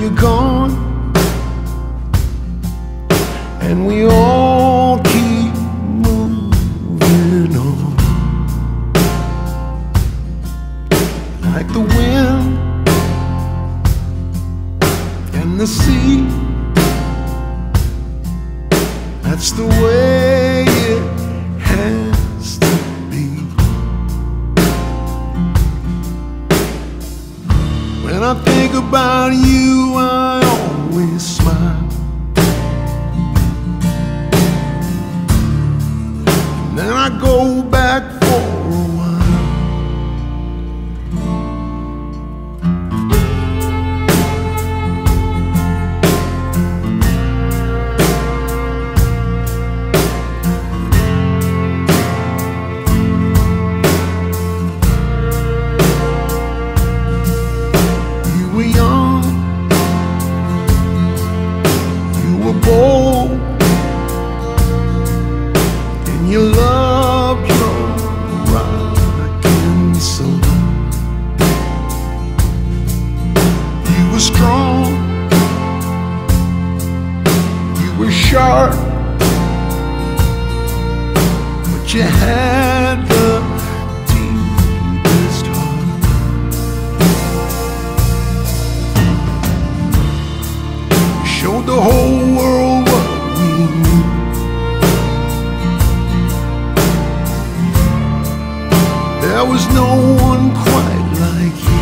you're gone, and we all keep moving on, like the wind and the sea. That's the way it has to be. When I think about you, I always smile. And then I go back for a while. You were young, you were bold, and you loved your rock and soul. You were strong, you were sharp, but you had the deepest heart. You showed the whole world what we knew. There was no one quite like you.